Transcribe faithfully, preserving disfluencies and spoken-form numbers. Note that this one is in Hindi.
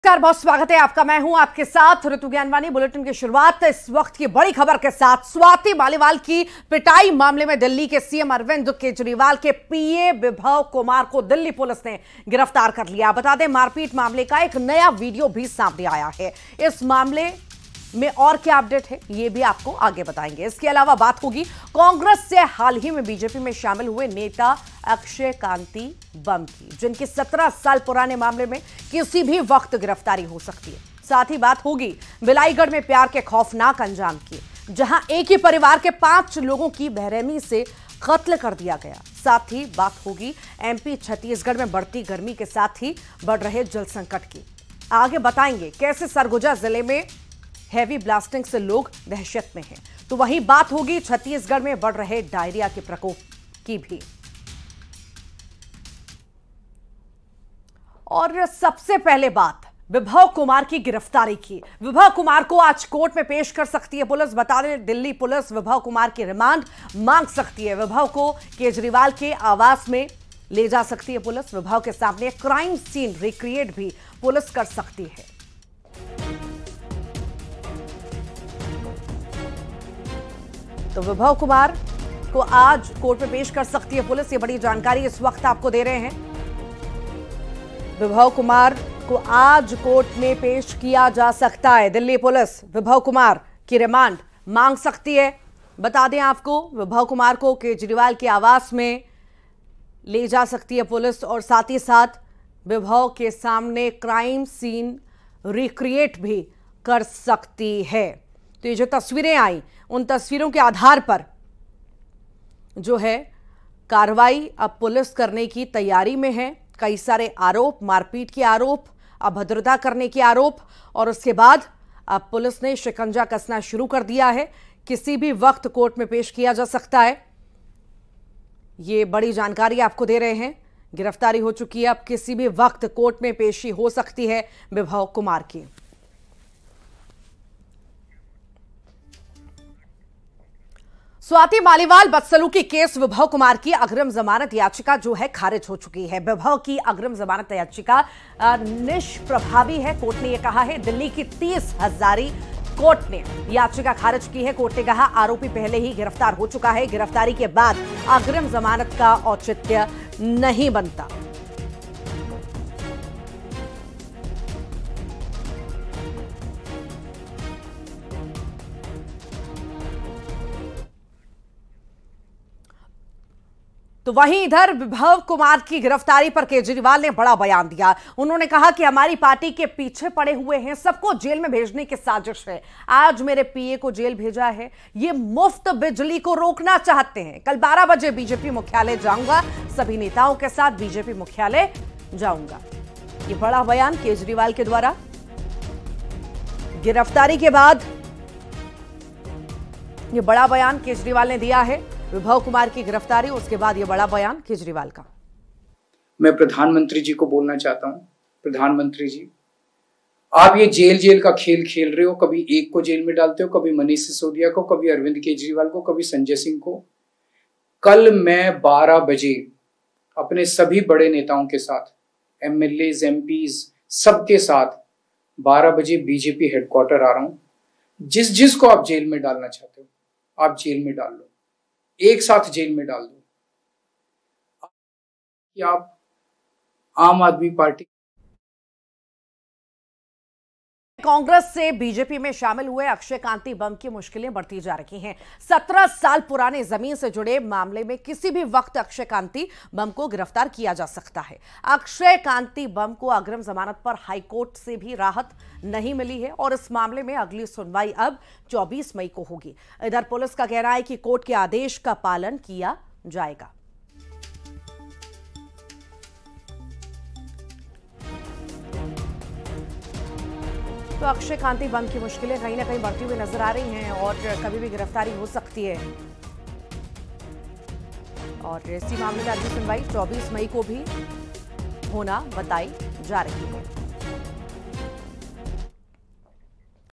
नमस्कार, बहुत स्वागत है आपका। मैं हूं आपके साथ ऋतु ज्ञानवानी। बुलेटिन की शुरुआत इस वक्त की बड़ी खबर के साथ। स्वाति मालीवाल की पिटाई मामले में दिल्ली के सीएम अरविंद केजरीवाल के पीए विभव कुमार को दिल्ली पुलिस ने गिरफ्तार कर लिया। बता दें, मारपीट मामले का एक नया वीडियो भी सामने आया है। इस मामले में और क्या अपडेट है ये भी आपको आगे बताएंगे। इसके अलावा बात होगी कांग्रेस से हाल ही में बीजेपी में शामिल हुए नेता अक्षय कांति बम की, जिनकी सत्रह साल पुराने मामले में किसी भी वक्त गिरफ्तारी हो सकती है। साथ ही बात होगी बिलाईगढ़ में प्यार के खौफनाक अंजाम की, जहां एक ही परिवार के पांच लोगों की बेरहमी से कत्ल कर दिया गया। साथ ही बात होगी एमपी छत्तीसगढ़ में बढ़ती गर्मी के साथ ही बढ़ रहे जल संकट की। आगे बताएंगे कैसे सरगुजा जिले में हैवी ब्लास्टिंग से लोग दहशत में हैं। तो वहीं बात होगी छत्तीसगढ़ में बढ़ रहे डायरिया के प्रकोप की भी। और सबसे पहले बात विभव कुमार की गिरफ्तारी की। विभव कुमार को आज कोर्ट में पेश कर सकती है पुलिस। बता दें, दिल्ली पुलिस विभव कुमार की रिमांड मांग सकती है। विभव को केजरीवाल के आवास में ले जा सकती है पुलिस। विभव के सामने क्राइम सीन रिक्रिएट भी पुलिस कर सकती है। तो विभव कुमार को आज कोर्ट में पेश कर सकती है पुलिस। ये बड़ी जानकारी इस वक्त आपको दे रहे हैं। विभव कुमार को आज कोर्ट में पेश किया जा सकता है। दिल्ली पुलिस विभव कुमार की रिमांड मांग सकती है। बता दें आपको, विभव कुमार को केजरीवाल के आवास में ले जा सकती है पुलिस और साथ ही साथ विभव के सामने क्राइम सीन रिक्रिएट भी कर सकती है। तो ये जो तस्वीरें आई, उन तस्वीरों के आधार पर जो है कार्रवाई अब पुलिस करने की तैयारी में है। कई सारे आरोप, मारपीट के आरोप, अभद्रता करने के आरोप, और उसके बाद अब पुलिस ने शिकंजा कसना शुरू कर दिया है। किसी भी वक्त कोर्ट में पेश किया जा सकता है। ये बड़ी जानकारी आपको दे रहे हैं। गिरफ्तारी हो चुकी है, अब किसी भी वक्त कोर्ट में पेशी हो सकती है विभव कुमार की। स्वाति मालीवाल बदसलूकी केस विभव कुमार की अग्रिम जमानत याचिका जो है खारिज हो चुकी है। विभव की अग्रिम जमानत याचिका निष्प्रभावी है, कोर्ट ने यह कहा है। दिल्ली की तीस हजारी कोर्ट ने याचिका खारिज की है। कोर्ट ने कहा आरोपी पहले ही गिरफ्तार हो चुका है। गिरफ्तारी के बाद अग्रिम जमानत का औचित्य नहीं बनता। तो वहीं इधर विभव कुमार की गिरफ्तारी पर केजरीवाल ने बड़ा बयान दिया। उन्होंने कहा कि हमारी पार्टी के पीछे पड़े हुए हैं, सबको जेल में भेजने की साजिश है। आज मेरे पीए को जेल भेजा है, ये मुफ्त बिजली को रोकना चाहते हैं। कल बारह बजे बीजेपी मुख्यालय जाऊंगा, सभी नेताओं के साथ बीजेपी मुख्यालय जाऊंगा। ये बड़ा बयान केजरीवाल के द्वारा गिरफ्तारी के बाद, ये बड़ा बयान केजरीवाल ने दिया है। विभव कुमार की गिरफ्तारी, उसके बाद यह बड़ा बयान केजरीवाल का। मैं प्रधानमंत्री जी को बोलना चाहता हूं, प्रधानमंत्री जी, आप ये जेल जेल का खेल खेल रहे हो। कभी एक को जेल में डालते हो, कभी मनीष सिसोदिया को, कभी अरविंद केजरीवाल को, कभी संजय सिंह को। कल मैं बारह बजे अपने सभी बड़े नेताओं के साथ, एमएलए, एमपीज, सबके साथ बारह बजे बीजेपी हेडक्वार्टर आ रहा हूं। जिस जिस को आप जेल में डालना चाहते हो आप जेल में डाल लो, एक साथ जेल में डाल दो। कि आप आम आदमी पार्टी कांग्रेस से बीजेपी में शामिल हुए अक्षय कांति बम की मुश्किलें बढ़ती जा रही हैं। सत्रह साल पुराने जमीन से जुड़े मामले में किसी भी वक्त अक्षय कांति बम को गिरफ्तार किया जा सकता है। अक्षय कांति बम को अग्रिम जमानत पर हाईकोर्ट से भी राहत नहीं मिली है और इस मामले में अगली सुनवाई अब चौबीस मई को होगी। इधर पुलिस का कहना है कि कोर्ट के आदेश का पालन किया जाएगा। तो अक्षय कांति बम की मुश्किलें कहीं ना कहीं बढ़ती हुई नजर आ रही हैं और कभी भी गिरफ्तारी हो सकती है। और इसी मामले में अगली सुनवाई चौबीस मई को भी होना बताई जा रही है।